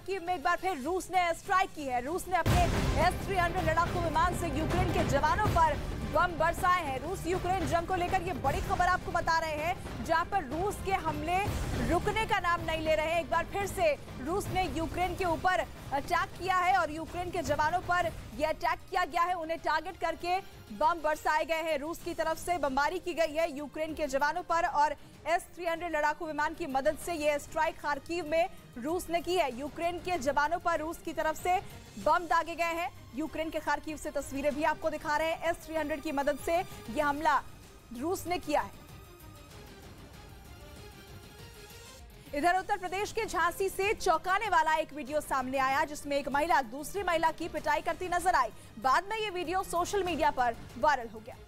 Kharkiv में एक बार फिर रूस ने स्ट्राइक की है। रूस ने अपने S-300 लड़ाकू विमान से यूक्रेन के जवानों पर बम बरसाए हैं। रूस यूक्रेन जंग को लेकर ये बड़ी खबर आपको बता रहे हैं, जहां पर रूस के हमले रुकने का नाम नहीं ले रहे हैं। एक बार फिर से रूस ने यूक्रेन के ऊपर अटैक किया है और यूक्रेन के जवानों पर यह अटैक किया गया है। उन्हें टारगेट करके बम बरसाए गए हैं। रूस की तरफ से बमबारी की गई है यूक्रेन के जवानों पर और S-300 लड़ाकू विमान की मदद से यह स्ट्राइक खार्किव में रूस ने की है। यूक्रेन के जवानों पर रूस की तरफ से बम दागे गए हैं। यूक्रेन के खार्किव से तस्वीरें भी आपको दिखा रहे हैं। S-300 की मदद से यह हमला रूस ने किया है। इधर उत्तर प्रदेश के झांसी से चौंकाने वाला एक वीडियो सामने आया, जिसमें एक महिला दूसरी महिला की पिटाई करती नजर आई। बाद में यह वीडियो सोशल मीडिया पर वायरल हो गया,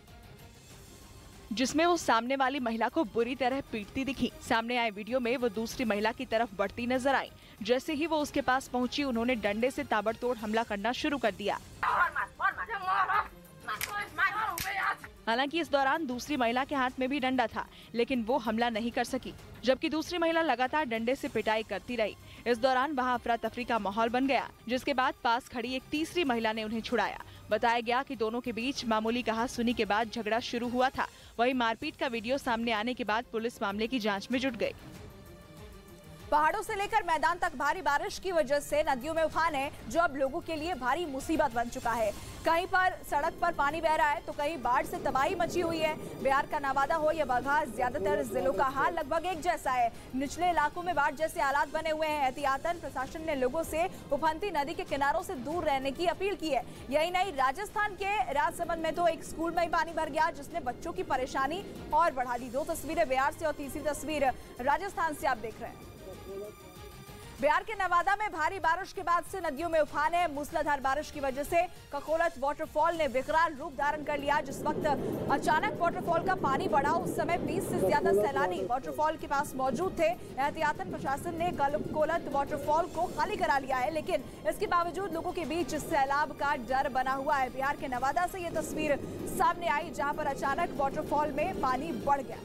जिसमें वो सामने वाली महिला को बुरी तरह पीटती दिखी। सामने आए वीडियो में वो दूसरी महिला की तरफ बढ़ती नजर आई। जैसे ही वो उसके पास पहुंची, उन्होंने डंडे से ताबड़तोड़ हमला करना शुरू कर दिया। हालांकि इस दौरान दूसरी महिला के हाथ में भी डंडा था, लेकिन वो हमला नहीं कर सकी, जबकि दूसरी महिला लगातार डंडे से पिटाई करती रही। इस दौरान वहां अफरा तफरी का माहौल बन गया, जिसके बाद पास खड़ी एक तीसरी महिला ने उन्हें छुड़ाया। बताया गया कि दोनों के बीच मामूली कहा-सुनी के बाद झगड़ा शुरू हुआ था। वहीं मारपीट का वीडियो सामने आने के बाद पुलिस मामले की जांच में जुट गई। पहाड़ों से लेकर मैदान तक भारी बारिश की वजह से नदियों में उफान है, जो अब लोगों के लिए भारी मुसीबत बन चुका है। कहीं पर सड़क पर पानी बह रहा है, तो कहीं बाढ़ से तबाही मची हुई है। बिहार का नवादा हो या बगहा, ज्यादातर जिलों का हाल लगभग एक जैसा है। निचले इलाकों में बाढ़ जैसे हालात बने हुए हैं। एहतियातन प्रशासन ने लोगों से उफनती नदी के किनारों से दूर रहने की अपील की है। यही नहीं, राजस्थान के राजसमंद में तो एक स्कूल में ही पानी भर गया, जिसने बच्चों की परेशानी और बढ़ा दी। 2 तस्वीरें बिहार से और तीसरी तस्वीर राजस्थान से आप देख रहे हैं। बिहार के नवादा में भारी बारिश के बाद से नदियों में उफान है। मूसलाधार बारिश की वजह से ककोलत वाटरफॉल ने विकराल रूप धारण कर लिया। जिस वक्त अचानक वाटरफॉल का पानी बढ़ा, उस समय 20 से ज्यादा सैलानी वाटरफॉल के पास मौजूद थे। एहतियातन प्रशासन ने ककोलत वाटरफॉल को खाली करा लिया है, लेकिन इसके बावजूद लोगों के बीच सैलाब का डर बना हुआ है। बिहार के नवादा से ये तस्वीर सामने आई, जहां पर अचानक वाटरफॉल में पानी बढ़ गया।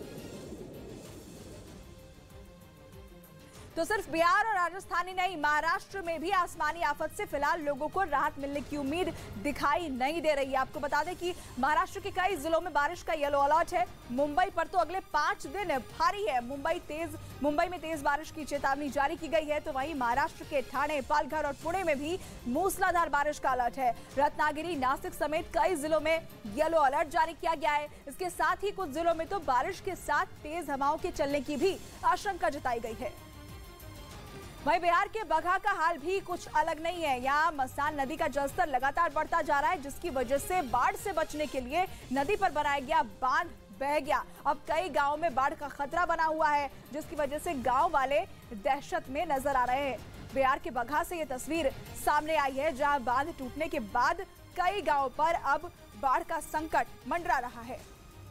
तो सिर्फ बिहार और राजस्थान ही नहीं, महाराष्ट्र में भी आसमानी आफत से फिलहाल लोगों को राहत मिलने की उम्मीद दिखाई नहीं दे रही है। आपको बता दें कि महाराष्ट्र के कई जिलों में बारिश का येलो अलर्ट है। मुंबई पर तो अगले 5 दिन भारी है। मुंबई में तेज बारिश की चेतावनी जारी की गई है। तो वहीं महाराष्ट्र के ठाणे, पालघर और पुणे में भी मूसलाधार बारिश का अलर्ट है। रत्नागिरी, नासिक समेत कई जिलों में येलो अलर्ट जारी किया गया है। इसके साथ ही कुछ जिलों में तो बारिश के साथ तेज हवाओं के चलने की भी आशंका जताई गई है। वहीं बिहार के बगहा का हाल भी कुछ अलग नहीं है। यहाँ मसान नदी का जलस्तर लगातार बढ़ता जा रहा है, जिसकी वजह से बाढ़ से बचने के लिए नदी पर बनाया गया बांध बह गया। अब कई गांवों में बाढ़ का खतरा बना हुआ है, जिसकी वजह से गांव वाले दहशत में नजर आ रहे हैं। बिहार के बगहा से ये तस्वीर सामने आई है, जहां बांध टूटने के बाद कई गांवों पर अब बाढ़ का संकट मंडरा रहा है।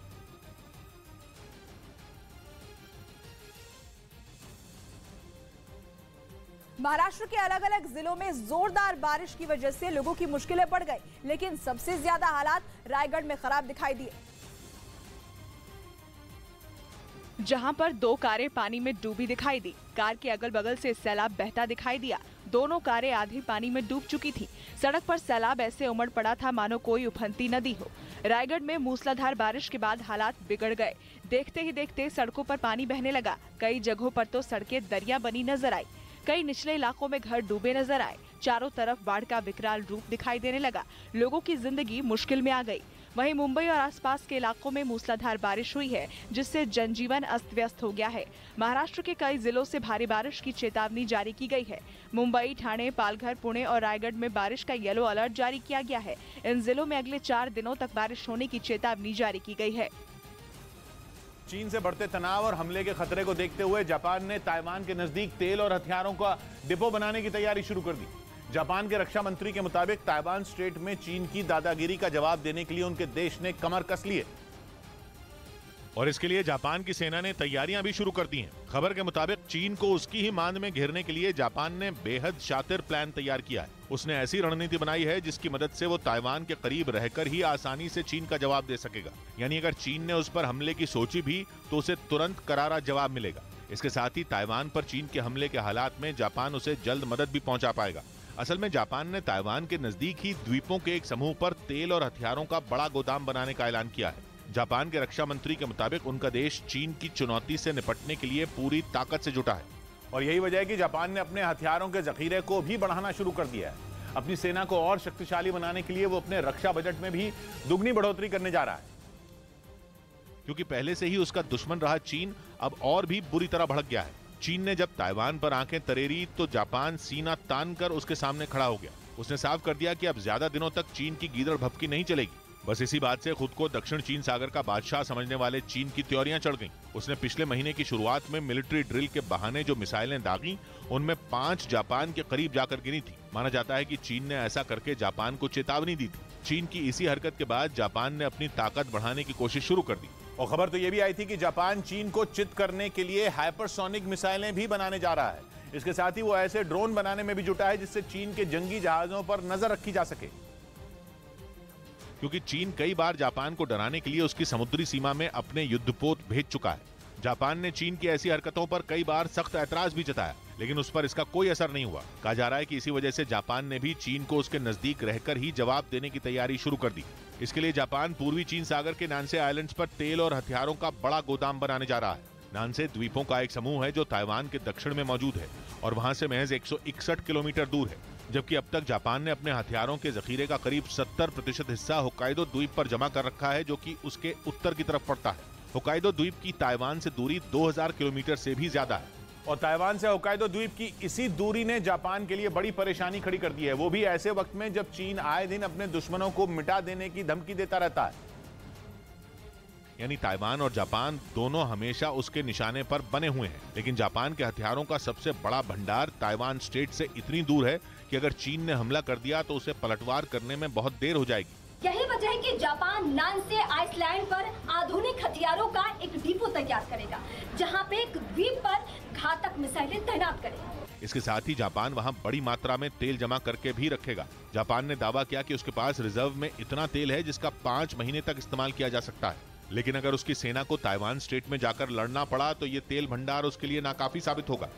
महाराष्ट्र के अलग अलग जिलों में जोरदार बारिश की वजह से लोगों की मुश्किलें बढ़ गई, लेकिन सबसे ज्यादा हालात रायगढ़ में खराब दिखाई दिए, जहां पर 2 कारें पानी में डूबी दिखाई दी। कार के अगल बगल से सैलाब बहता दिखाई दिया। दोनों कारें आधी पानी में डूब चुकी थी। सड़क पर सैलाब ऐसे उमड़ पड़ा था मानो कोई उफनती नदी हो। रायगढ़ में मूसलाधार बारिश के बाद हालात बिगड़ गए। देखते ही देखते सड़कों पर पानी बहने लगा। कई जगहों पर तो सड़कें दरिया बनी नजर आई। कई निचले इलाकों में घर डूबे नजर आए। चारों तरफ बाढ़ का विकराल रूप दिखाई देने लगा। लोगों की जिंदगी मुश्किल में आ गई। वहीं मुंबई और आसपास के इलाकों में मूसलाधार बारिश हुई है, जिससे जनजीवन अस्त व्यस्त हो गया है। महाराष्ट्र के कई जिलों से भारी बारिश की चेतावनी जारी की गई है। मुंबई, ठाणे, पालघर, पुणे और रायगढ़ में बारिश का येलो अलर्ट जारी किया गया है। इन जिलों में अगले 4 दिनों तक बारिश होने की चेतावनी जारी की गई है। चीन से बढ़ते तनाव और हमले के खतरे को देखते हुए जापान ने ताइवान के नजदीक तेल और हथियारों का डिपो बनाने की तैयारी शुरू कर दी। जापान के रक्षा मंत्री के मुताबिक ताइवान स्ट्रेट में चीन की दादागिरी का जवाब देने के लिए उनके देश ने कमर कस ली है और इसके लिए जापान की सेना ने तैयारियां भी शुरू कर दी हैं। खबर के मुताबिक चीन को उसकी ही मांद में घेरने के लिए जापान ने बेहद शातिर प्लान तैयार किया है। उसने ऐसी रणनीति बनाई है जिसकी मदद से वो ताइवान के करीब रहकर ही आसानी से चीन का जवाब दे सकेगा। यानी अगर चीन ने उस पर हमले की सोची भी तो उसे तुरंत करारा जवाब मिलेगा। इसके साथ ही ताइवान पर चीन के हमले के हालात में जापान उसे जल्द मदद भी पहुंचा पाएगा। असल में जापान ने ताइवान के नजदीक ही द्वीपों के एक समूह पर तेल और हथियारों का बड़ा गोदाम बनाने का ऐलान किया है। जापान के रक्षा मंत्री के मुताबिक उनका देश चीन की चुनौती से निपटने के लिए पूरी ताकत से जुटा है और यही वजह है कि जापान ने अपने हथियारों के जखीरे को भी बढ़ाना शुरू कर दिया है। अपनी सेना को और शक्तिशाली बनाने के लिए वो अपने रक्षा बजट में भी दुगनी बढ़ोतरी करने जा रहा है, क्योंकि पहले से ही उसका दुश्मन रहा चीन अब और भी बुरी तरह भड़क गया है। चीन ने जब ताइवान पर आंखें तरेरी तो जापान सीना तान कर उसके सामने खड़ा हो गया। उसने साफ कर दिया कि अब ज्यादा दिनों तक चीन की गीदड़ भभकी नहीं चलेगी। बस इसी बात से खुद को दक्षिण चीन सागर का बादशाह समझने वाले चीन की त्योरियां चढ़ गईं। उसने पिछले महीने की शुरुआत में मिलिट्री ड्रिल के बहाने जो मिसाइलें दागी, उनमें 5 जापान के करीब जाकर गिरी थी। माना जाता है कि चीन ने ऐसा करके जापान को चेतावनी दी थी। चीन की इसी हरकत के बाद जापान ने अपनी ताकत बढ़ाने की कोशिश शुरू कर दी और खबर तो यह भी आई थी कि जापान चीन को चित करने के लिए हाइपरसोनिक मिसाइलें भी बनाने जा रहा है। इसके साथ ही वो ऐसे ड्रोन बनाने में भी जुटा है जिससे चीन के जंगी जहाजों पर नजर रखी जा सके, क्योंकि चीन कई बार जापान को डराने के लिए उसकी समुद्री सीमा में अपने युद्धपोत भेज चुका है। जापान ने चीन की ऐसी हरकतों पर कई बार सख्त ऐतराज भी जताया, लेकिन उस पर इसका कोई असर नहीं हुआ। कहा जा रहा है कि इसी वजह से जापान ने भी चीन को उसके नजदीक रहकर ही जवाब देने की तैयारी शुरू कर दी। इसके लिए जापान पूर्वी चीन सागर के नानसे आइलैंड्स पर तेल और हथियारों का बड़ा गोदाम बनाने जा रहा है। नानसे द्वीपों का एक समूह है जो ताइवान के दक्षिण में मौजूद है और वहां से महज 161 किलोमीटर दूर है, जबकि अब तक जापान ने अपने हथियारों के जखीरे का करीब 70% हिस्सा होक्काइडो द्वीप पर जमा कर रखा है, जो कि उसके उत्तर की तरफ पड़ता है। होक्काइडो द्वीप की ताइवान से दूरी 2000 किलोमीटर से भी ज्यादा है और ताइवान से होक्काइडो द्वीप की इसी दूरी ने जापान के लिए बड़ी परेशानी खड़ी कर दी है, वो भी ऐसे वक्त में जब चीन आए दिन अपने दुश्मनों को मिटा देने की धमकी देता रहता है। यानी ताइवान और जापान दोनों हमेशा उसके निशाने पर बने हुए हैं, लेकिन जापान के हथियारों का सबसे बड़ा भंडार ताइवान स्टेट से इतनी दूर है कि अगर चीन ने हमला कर दिया तो उसे पलटवार करने में बहुत देर हो जाएगी। यही वजह है कि जापान नानसे आइसलैंड पर आधुनिक हथियारों का एक डिपो तैयार करेगा, जहां पे एक द्वीप पर घातक मिसाइलें तैनात करेगा। इसके साथ ही जापान वहां बड़ी मात्रा में तेल जमा करके भी रखेगा। जापान ने दावा किया कि उसके पास रिजर्व में इतना तेल है जिसका 5 महीने तक इस्तेमाल किया जा सकता है, लेकिन अगर उसकी सेना को ताइवान स्टेट में जाकर लड़ना पड़ा तो ये तेल भंडार उसके लिए नाकाफी साबित होगा।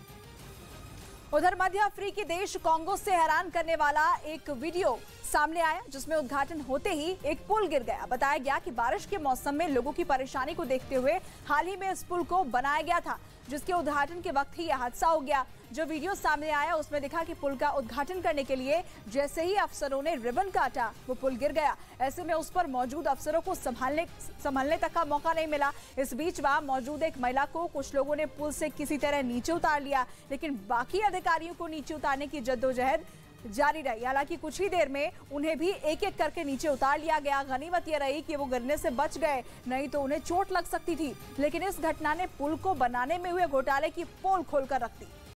उधर मध्य अफ्रीकी देश कांगो से हैरान करने वाला एक वीडियो सामने आया, जिसमें उद्घाटन होते ही एक पुल गिर गया। बताया गया कि बारिश के मौसम में लोगों की परेशानी को देखते हुए हाल ही में इस पुल को बनाया गया था, जिसके उद्घाटन के वक्त ही यह हादसा हो गया। जो वीडियो सामने आया उसमें दिखा कि पुल का उद्घाटन करने के लिए जैसे ही अफसरों ने रिबन काटा, वो पुल गिर गया। ऐसे में उस पर मौजूद अफसरों को संभालने तक का मौका नहीं मिला। इस बीच वहां मौजूद एक महिला को कुछ लोगों ने पुल से किसी तरह नीचे उतार लिया, लेकिन बाकी अधिकारियों को नीचे उतारने की जद्दोजहद जारी रही। हालांकि कुछ ही देर में उन्हें भी एक एक करके नीचे उतार लिया गया। गनीमत यह रही कि वो गिरने से बच गए, नहीं तो उन्हें चोट लग सकती थी। लेकिन इस घटना ने पुल को बनाने में हुए घोटाले की पोल खोलकर रख दी।